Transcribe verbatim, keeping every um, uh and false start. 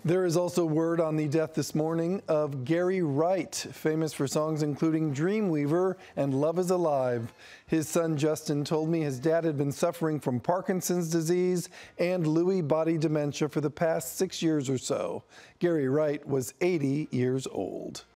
There is also word on the death this morning of Gary Wright, famous for songs including Dreamweaver and Love is Alive. His son Justin told me his dad had been suffering from Parkinson's disease and Lewy body dementia for the past six years or so. Gary Wright was eighty years old.